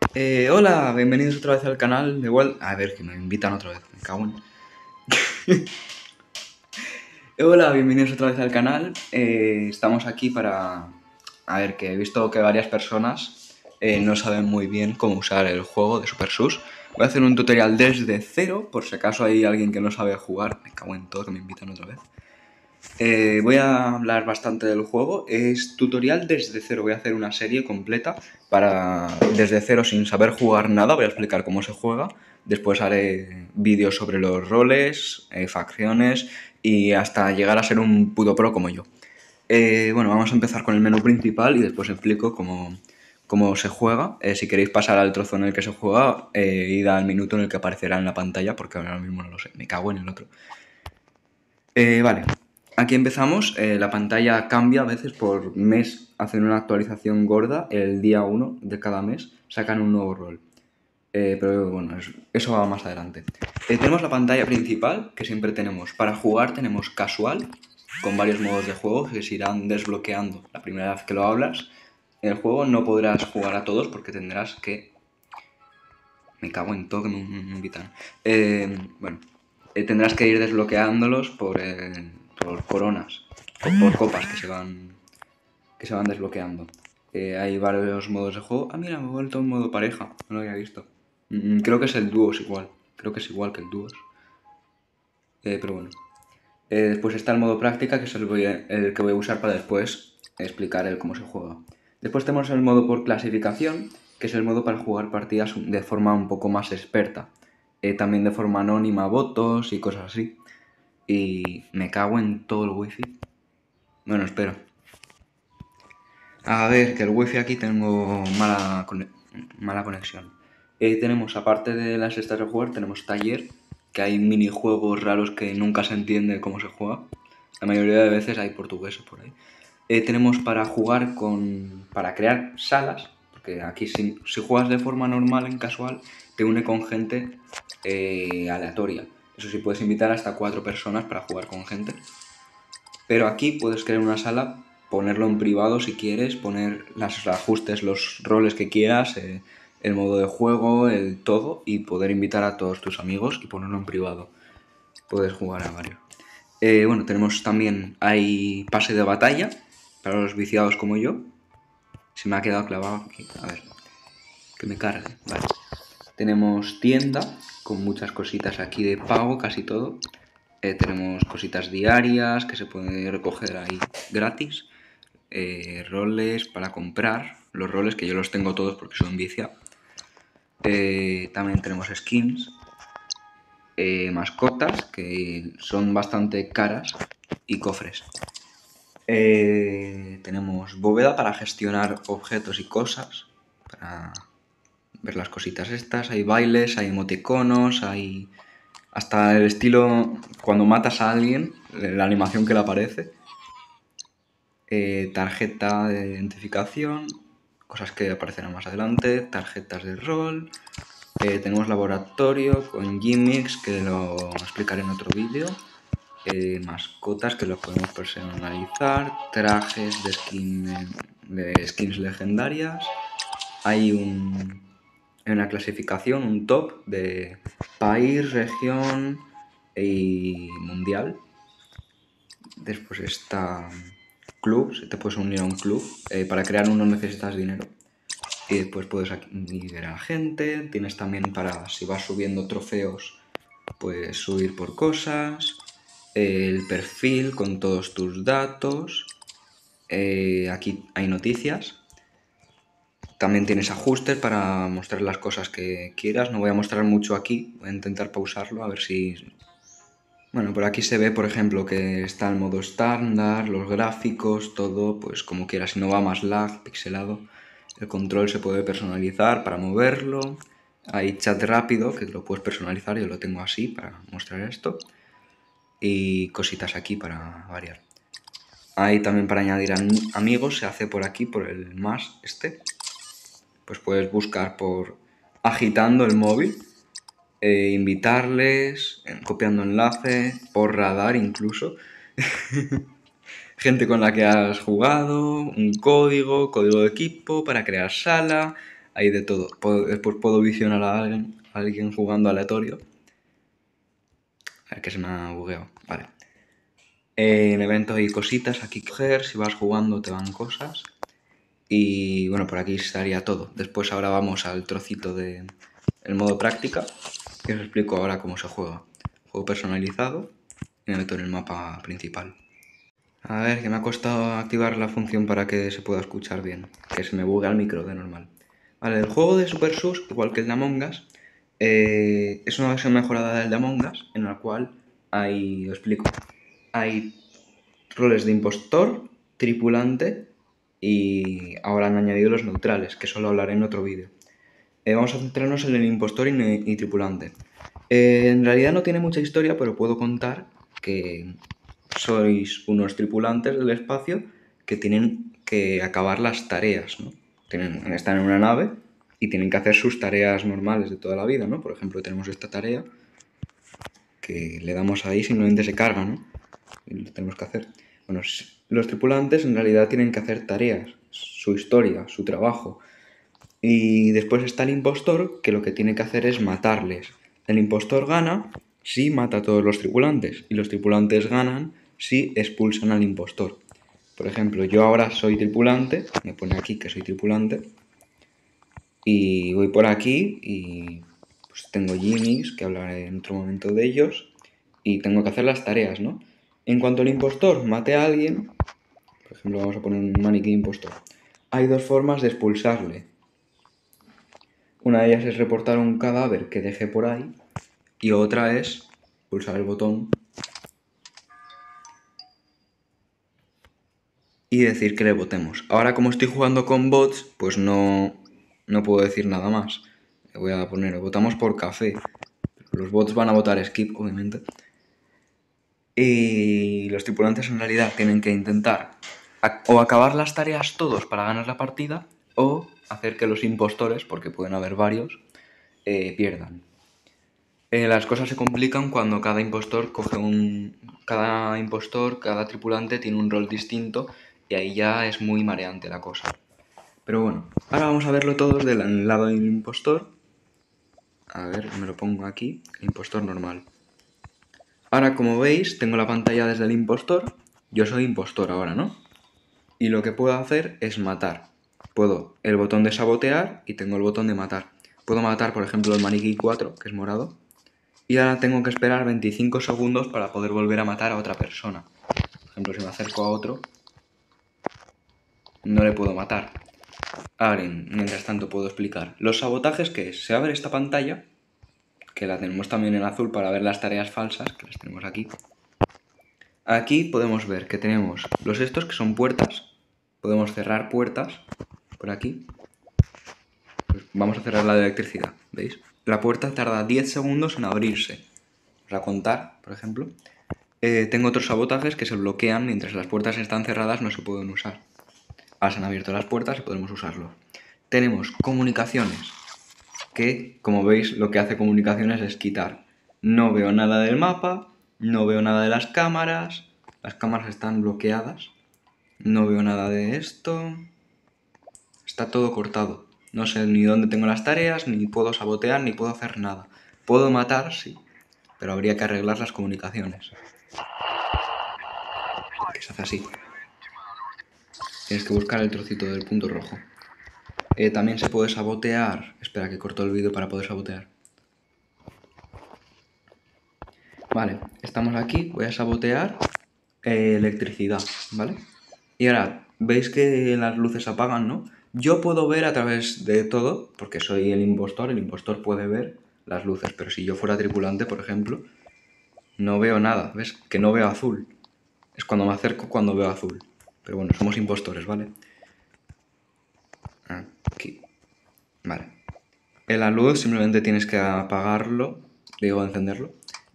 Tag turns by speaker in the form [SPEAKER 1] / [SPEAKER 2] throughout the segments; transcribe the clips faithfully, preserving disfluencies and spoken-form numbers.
[SPEAKER 1] Eh, hola, bienvenidos otra vez al canal. Igual, a ver, que me invitan otra vez, me cago en. Hola, bienvenidos otra vez al canal. Eh, estamos aquí para. A ver, que he visto que varias personas eh, no saben muy bien cómo usar el juego de Super Sus. Voy a hacer un tutorial desde cero, por si acaso hay alguien que no sabe jugar. Me cago en todo, que me invitan otra vez. Eh, voy a hablar bastante del juego. Es tutorial desde cero. Voy a hacer una serie completa para desde cero sin saber jugar nada. Voy a explicar cómo se juega. Después haré vídeos sobre los roles, eh, facciones y hasta llegar a ser un puto pro como yo. Eh, bueno, vamos a empezar con el menú principal y después explico cómo, cómo se juega. Eh, si queréis pasar al trozo en el que se juega, eh, id al minuto en el que aparecerá en la pantalla porque ahora mismo no lo sé. Me cago en el otro. Eh, vale, aquí empezamos. Eh, la pantalla cambia a veces por mes. Hacen una actualización gorda. El día uno de cada mes sacan un nuevo rol. Eh, pero bueno, eso, eso va más adelante. Eh, tenemos la pantalla principal, que siempre tenemos. Para jugar tenemos casual, con varios modos de juego que se irán desbloqueando la primera vez que lo hablas. En el juego no podrás jugar a todos porque tendrás que... Me cago en todo que me, me invitan. Eh, bueno, eh, tendrás que ir desbloqueándolos por, eh, por coronas, por copas que se van, que se van desbloqueando. Eh, hay varios modos de juego. Ah, mira, me he vuelto en modo pareja. No lo había visto. Mm, creo que es el dúos igual. Creo que es igual que el dúos. Eh, pero bueno. Eh, después está el modo práctica, que es el, voy a- el que voy a usar para después explicar el cómo se juega. Después tenemos el modo por clasificación, que es el modo para jugar partidas de forma un poco más experta. Eh, también de forma anónima, votos y cosas así. Y me cago en todo el wifi. Bueno, espero. A ver, que el wifi aquí tengo mala, mala conexión. Eh, tenemos, aparte de las estas de jugar, tenemos taller, que hay minijuegos raros que nunca se entiende cómo se juega. La mayoría de veces hay portugueses por ahí. Eh, tenemos para jugar con... para crear salas, porque aquí si, si juegas de forma normal en casual, te une con gente eh, aleatoria. Eso sí, puedes invitar hasta cuatro personas para jugar con gente. Pero aquí puedes crear una sala, ponerlo en privado si quieres, poner los ajustes, los roles que quieras, eh, el modo de juego, el todo, y poder invitar a todos tus amigos y ponerlo en privado. Puedes jugar a varios. Eh, bueno, tenemos también, hay pase de batalla para los viciados como yo. Se me ha quedado clavado aquí. A ver, que me cargue. Vale. Tenemos tienda con muchas cositas aquí de pago, casi todo. Eh, tenemos cositas diarias que se pueden recoger ahí gratis. Eh, roles para comprar. Los roles que yo los tengo todos porque son vicia. Eh, también tenemos skins. Eh, mascotas que son bastante caras y cofres. Eh, tenemos bóveda para gestionar objetos y cosas, para ver las cositas estas. Hay bailes, hay emoticonos, hay hasta el estilo cuando matas a alguien, la animación que le aparece. Eh, tarjeta de identificación, cosas que aparecerán más adelante, tarjetas de rol. Eh, tenemos laboratorio con gimmicks que lo explicaré en otro vídeo. Eh, mascotas que los podemos personalizar, trajes de, skin, de skins legendarias. Hay un, una clasificación, un top de país, región y mundial. Después está clubs, te puedes unir a un club. Eh, para crear uno necesitas dinero. Y después puedes ir a la gente. Tienes también para, si vas subiendo trofeos, puedes subir por cosas. El perfil con todos tus datos. Eh, aquí hay noticias. También tienes ajustes para mostrar las cosas que quieras. No voy a mostrar mucho aquí. Voy a intentar pausarlo a ver si... Bueno, por aquí se ve, por ejemplo, que está el modo estándar, los gráficos, todo, pues como quieras. Si no va más lag, pixelado. El control se puede personalizar para moverlo. Hay chat rápido, que lo puedes personalizar. Yo lo tengo así para mostrar esto. Y cositas aquí para variar. Hay también para añadir amigos, se hace por aquí, por el más este. Pues puedes buscar por agitando el móvil, eh, invitarles, copiando enlace, por radar incluso. Gente con la que has jugado, un código, código de equipo para crear sala. hay de todo. Puedo- después puedo visionar a alguien, a alguien jugando aleatorio. A ver que se me ha bugueado. Vale. Eh, en eventos hay cositas aquí que coger. Si vas jugando te van cosas. Y bueno, por aquí estaría todo. Después ahora vamos al trocito de el modo práctica. Que os explico ahora cómo se juega. Juego personalizado. Y me meto en el mapa principal. A ver, que me ha costado activar la función para que se pueda escuchar bien. Que se me bugue el micro de normal. Vale, el juego de Super Sus, igual que el de Among Us, eh, es una versión mejorada del de Among Us, en la cual hay, os explico, hay roles de impostor, tripulante y ahora han añadido los neutrales, que solo hablaré en otro vídeo. Eh, vamos a centrarnos en el impostor y, y tripulante. Eh, en realidad no tiene mucha historia, pero puedo contar que sois unos tripulantes del espacio que tienen que acabar las tareas, ¿no? Tienen, están en una nave y tienen que hacer sus tareas normales de toda la vida, ¿no? Por ejemplo, tenemos esta tarea que le damos ahí, simplemente se carga, ¿no? Y lo tenemos que hacer. Bueno, los tripulantes en realidad tienen que hacer tareas, su historia, su trabajo. Y después está el impostor, que lo que tiene que hacer es matarles. El impostor gana si mata a todos los tripulantes, y los tripulantes ganan si expulsan al impostor. Por ejemplo, yo ahora soy tripulante, me pone aquí que soy tripulante, y voy por aquí y pues tengo Jimmys, que hablaré en otro momento de ellos, y tengo que hacer las tareas, ¿no? En cuanto el impostor mate a alguien, por ejemplo, vamos a poner un maniquí impostor, hay dos formas de expulsarle. Una de ellas es reportar un cadáver que dejé por ahí y otra es pulsar el botón y decir que le votemos. Ahora como estoy jugando con bots, pues no, no puedo decir nada más. Le voy a poner, votamos por café. Los bots van a votar skip, obviamente. Y los tripulantes en realidad tienen que intentar o acabar las tareas todos para ganar la partida o hacer que los impostores, porque pueden haber varios, eh, pierdan. Eh, las cosas se complican cuando cada impostor coge un... Cada impostor, cada tripulante tiene un rol distinto y ahí ya es muy mareante la cosa. Pero bueno, ahora vamos a verlo todos del lado del impostor. A ver, me lo pongo aquí, el impostor normal. Ahora, como veis, tengo la pantalla desde el impostor. Yo soy impostor ahora, ¿no? Y lo que puedo hacer es matar. Puedo el botón de sabotear y tengo el botón de matar. Puedo matar, por ejemplo, el maniquí cuatro, que es morado. Y ahora tengo que esperar veinticinco segundos para poder volver a matar a otra persona. Por ejemplo, si me acerco a otro, no le puedo matar. Ahora, mientras tanto, puedo explicar. Los sabotajes, que es, se abre esta pantalla, que la tenemos también en azul para ver las tareas falsas, que las tenemos aquí. Aquí podemos ver que tenemos los estos, que son puertas. Podemos cerrar puertas, por aquí. Pues vamos a cerrar la de electricidad, ¿veis? La puerta tarda diez segundos en abrirse. Para contar, por ejemplo. Eh, tengo otros sabotajes que se bloquean mientras las puertas están cerradas, no se pueden usar. Ahora se han abierto las puertas y podemos usarlo. Tenemos comunicaciones, que como veis lo que hace comunicaciones es quitar. No veo nada del mapa, no veo nada de las cámaras, las cámaras están bloqueadas, no veo nada de esto, está todo cortado. No sé ni dónde tengo las tareas, ni puedo sabotear, ni puedo hacer nada. Puedo matar, sí, pero habría que arreglar las comunicaciones. Que se hace así. Tienes que buscar el trocito del punto rojo. Eh, también se puede sabotear. Espera, que corto el vídeo para poder sabotear. Vale, estamos aquí. Voy a sabotear eh, electricidad, ¿vale? Y ahora, veis que las luces apagan, ¿no? Yo puedo ver a través de todo, porque soy el impostor. El impostor puede ver las luces, pero si yo fuera tripulante, por ejemplo, no veo nada. ¿Ves? Que no veo azul. Es cuando me acerco cuando veo azul. Pero bueno, somos impostores, ¿vale? Aquí. Vale. En la luz simplemente tienes que apagarlo, digo encenderlo.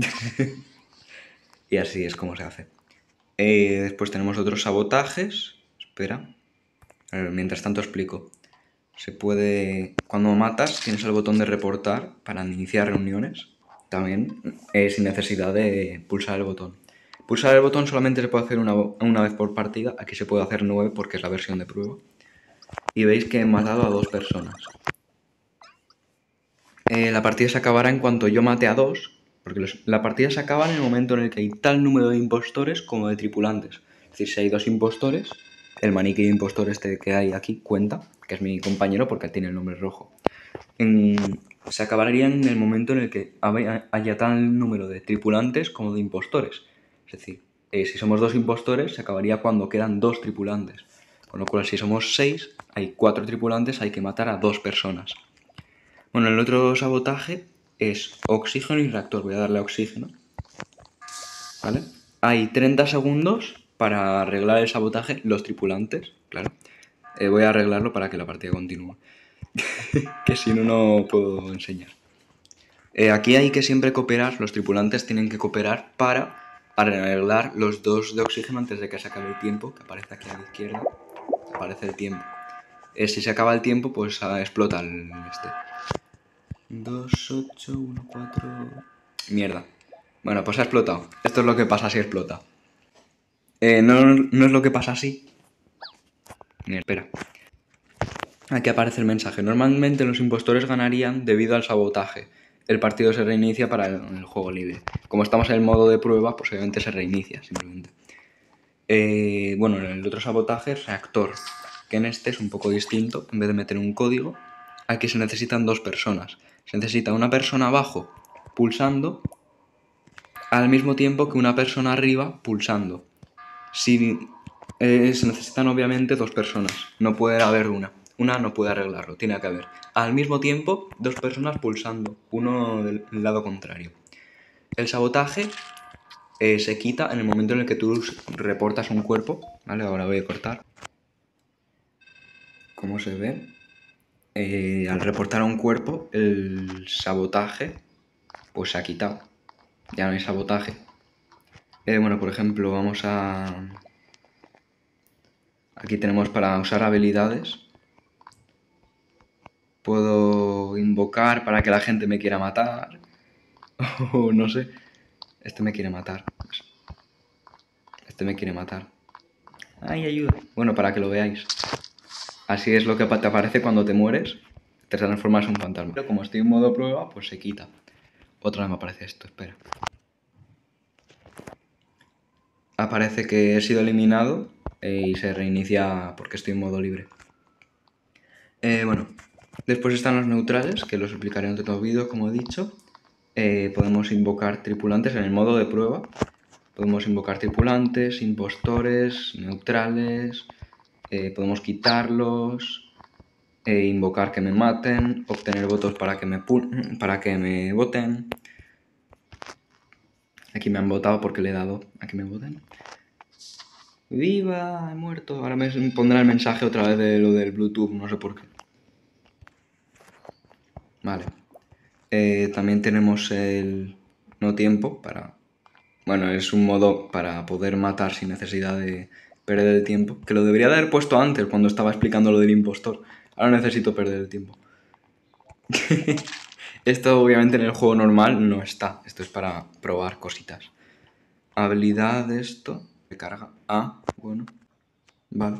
[SPEAKER 1] Y así es como se hace. Eh, después tenemos otros sabotajes. Espera. A ver, mientras tanto explico. Se puede... Cuando matas tienes el botón de reportar para iniciar reuniones. También eh, sin necesidad de pulsar el botón. Pulsar el botón solamente se puede hacer una, una vez por partida. Aquí se puede hacer nueve porque es la versión de prueba. Y veis que he matado a dos personas. Eh, la partida se acabará en cuanto yo mate a dos, porque los, la partida se acaba en el momento en el que hay tal número de impostores como de tripulantes. Es decir, si hay dos impostores, el maniquí de impostor este que hay aquí cuenta, que es mi compañero porque tiene el nombre rojo. En, se acabaría en el momento en el que haya tal número de tripulantes como de impostores. Es decir, eh, si somos dos impostores, se acabaría cuando quedan dos tripulantes. Con lo cual, si somos seis, hay cuatro tripulantes, hay que matar a dos personas. Bueno, el otro sabotaje es oxígeno y reactor. Voy a darle a oxígeno. ¿Vale? Hay treinta segundos para arreglar el sabotaje, los tripulantes, claro. Eh, voy a arreglarlo para que la partida continúe. Que si no, no puedo enseñar. Eh, aquí hay que siempre cooperar, los tripulantes tienen que cooperar para arreglar los dos de oxígeno antes de que se acabe el tiempo, que aparece aquí a la izquierda, aparece el tiempo. Eh, si se acaba el tiempo, pues ah, explota el este. dos, ocho, uno, cuatro... Mierda. Bueno, pues ha explotado. Esto es lo que pasa si explota. Eh, no, no es lo que pasa así. Mira, espera. Aquí aparece el mensaje. Normalmente los impostores ganarían debido al sabotaje. El partido se reinicia para el, el juego libre. Como estamos en el modo de prueba, pues obviamente se reinicia simplemente. Eh, bueno, el otro sabotaje es reactor, que en este es un poco distinto. En vez de meter un código, aquí se necesitan dos personas. Se necesita una persona abajo pulsando al mismo tiempo que una persona arriba pulsando. Si, eh, se necesitan obviamente dos personas, no puede haber una. Una no puede arreglarlo, tiene que haber al mismo tiempo dos personas pulsando, uno del lado contrario. El sabotaje eh, se quita en el momento en el que tú reportas un cuerpo, ¿vale? Ahora voy a cortar. ¿Cómo se ve? Eh, al reportar un cuerpo, el sabotaje pues se ha quitado. Ya no hay sabotaje. Eh, bueno, por ejemplo, vamos a... Aquí tenemos para usar habilidades. Puedo invocar para que la gente me quiera matar. O no sé. Este me quiere matar. Este me quiere matar. ¡Ay, ayuda! Bueno, para que lo veáis. Así es lo que te aparece cuando te mueres. Te transformas en un fantasma. Pero como estoy en modo prueba, pues se quita. Otra vez me aparece esto, espera. Aparece que he sido eliminado eh, y se reinicia porque estoy en modo libre. Eh, bueno, después están los neutrales, que los explicaré en otro vídeo, como he dicho. Eh, podemos invocar tripulantes en el modo de prueba. Podemos invocar tripulantes, impostores, neutrales. Eh, podemos quitarlos. Eh, invocar que me maten. Obtener votos para que me, para que me voten. Aquí me han votado porque le he dado a que me voten. ¡Viva! He muerto. Ahora me pondrá el mensaje otra vez de lo del Bluetooth, no sé por qué. Vale. Eh, también tenemos el no tiempo para... Bueno, es un modo para poder matar sin necesidad de perder el tiempo. Que lo debería de haber puesto antes cuando estaba explicando lo del impostor. Ahora necesito perder el tiempo. Esto obviamente en el juego normal no está. Esto es para probar cositas. Habilidad de esto. Se carga. Ah, bueno. Vale.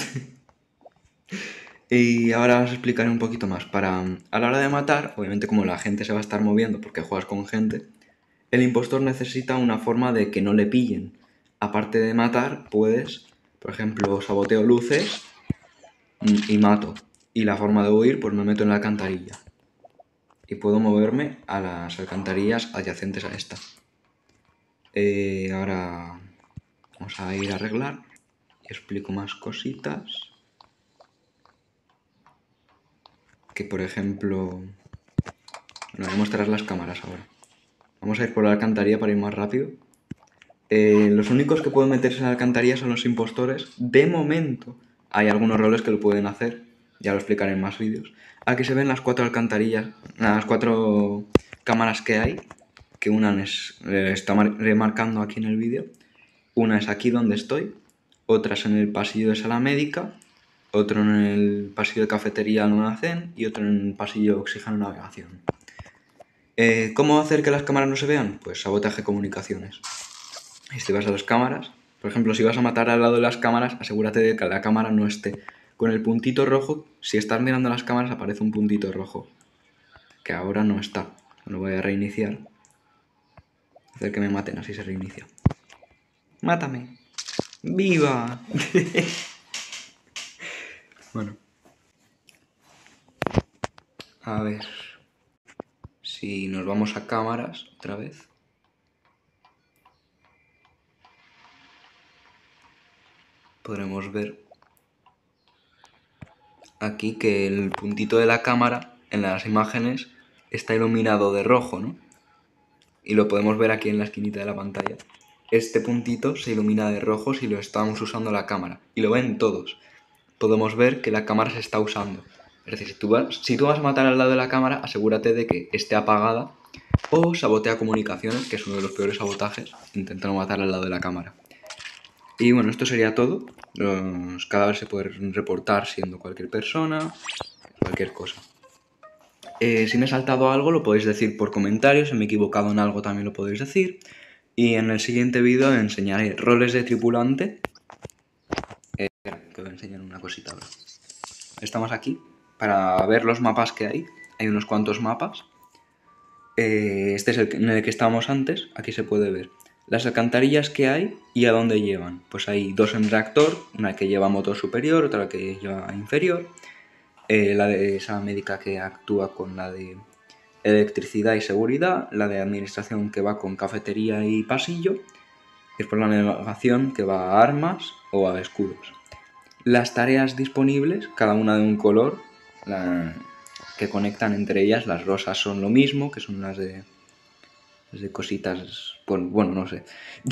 [SPEAKER 1] Y ahora os explicaré un poquito más. Para, a la hora de matar, obviamente como la gente se va a estar moviendo porque juegas con gente, el impostor necesita una forma de que no le pillen. Aparte de matar, puedes, por ejemplo, saboteo luces y mato. Y la forma de huir, pues me meto en la alcantarilla. Y puedo moverme a las alcantarillas adyacentes a esta. Eh, ahora vamos a ir a arreglar y explico más cositas. Que por ejemplo... Bueno, voy a mostrar las cámaras ahora. Vamos a ir por la alcantarilla para ir más rápido. Eh, los únicos que pueden meterse en la alcantarilla son los impostores. De momento, hay algunos roles que lo pueden hacer. Ya lo explicaré en más vídeos. Aquí se ven las cuatro alcantarillas, las cuatro cámaras que hay. Que una es, eh, está remarcando aquí en el vídeo. Una es aquí donde estoy. Otra es en el pasillo de sala médica. Otro en el pasillo de cafetería almacén. Y otro en el pasillo de oxígeno navegación. Eh, ¿Cómo hacer que las cámaras no se vean? Pues sabotaje comunicaciones. Y si vas a las cámaras, por ejemplo, si vas a matar al lado de las cámaras, asegúrate de que la cámara no esté con el puntito rojo. Si estás mirando las cámaras aparece un puntito rojo. que ahora no está. Lo voy a reiniciar. Hacer que me maten, así se reinicia. ¡Mátame! ¡Viva! Bueno. A ver. Si nos vamos a cámaras otra vez. Podremos ver aquí que el puntito de la cámara en las imágenes está iluminado de rojo, ¿no? Y lo podemos ver aquí en la esquinita de la pantalla. Este puntito se ilumina de rojo si lo estamos usando la cámara. Y lo ven todos. Podemos ver que la cámara se está usando. Es decir, si tú vas, si tú vas a matar al lado de la cámara, asegúrate de que esté apagada o sabotea comunicaciones, que es uno de los peores sabotajes, intentando matar al lado de la cámara. Y bueno, esto sería todo. Los cadáveres se pueden reportar siendo cualquier persona, cualquier cosa. Eh, si me he saltado algo lo podéis decir por comentarios, si me he equivocado en algo también lo podéis decir. Y en el siguiente vídeo enseñaré roles de tripulante. Eh, te voy a enseñar una cosita ahora. Estamos aquí para ver los mapas que hay. Hay unos cuantos mapas. Eh, este es el en el que estábamos antes. Aquí se puede ver las alcantarillas que hay y a dónde llevan. Pues hay dos en reactor, una que lleva motor superior, otra que lleva inferior. Eh, la de esa médica que actúa con la de electricidad y seguridad, la de administración que va con cafetería y pasillo, después la navegación que va a armas o a escudos. Las tareas disponibles, cada una de un color, la, que conectan entre ellas, las rosas son lo mismo, que son las de, las de cositas, bueno, no sé.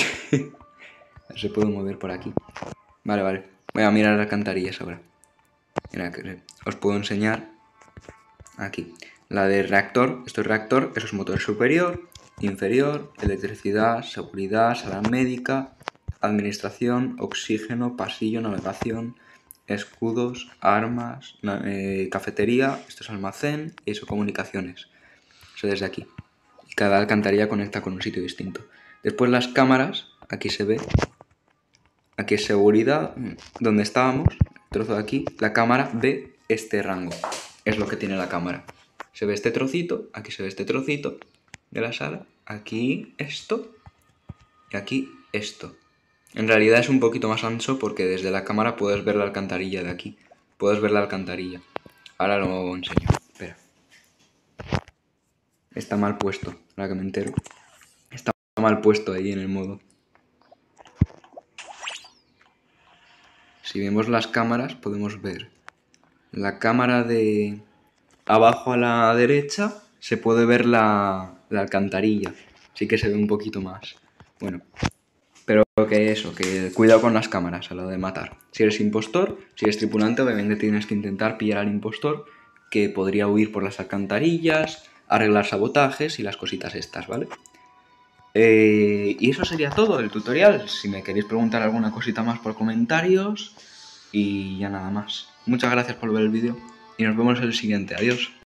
[SPEAKER 1] Se puede mover por aquí. Vale, vale, voy a mirar las alcantarillas ahora. Mira, que os puedo enseñar aquí. La de reactor, esto es reactor, eso es motor superior, inferior, electricidad, seguridad, sala médica, administración, oxígeno, pasillo, navegación, escudos, armas, eh, cafetería, esto es almacén y eso comunicaciones. Eso desde aquí. Y cada alcantarilla conecta con un sitio distinto. Después las cámaras, aquí se ve, aquí es seguridad, donde estábamos, trozo de aquí, la cámara ve este rango, es lo que tiene la cámara. Se ve este trocito, aquí se ve este trocito de la sala, aquí esto y aquí esto. En realidad es un poquito más ancho porque desde la cámara puedes ver la alcantarilla de aquí. Puedes ver la alcantarilla. Ahora lo enseño. Espera. Está mal puesto, ahora que me entero. Está mal puesto ahí en el modo. Si vemos las cámaras podemos ver la cámara de abajo a la derecha, se puede ver la, la alcantarilla. Sí que se ve un poquito más. Bueno, pero que eso, que cuidado con las cámaras a lo de matar. Si eres impostor, si eres tripulante, obviamente tienes que intentar pillar al impostor, que podría huir por las alcantarillas, arreglar sabotajes y las cositas estas, ¿vale? Eh, y eso sería todo el tutorial. Si me queréis preguntar alguna cosita más por comentarios y ya nada más. Muchas gracias por ver el vídeo y nos vemos en el siguiente. Adiós.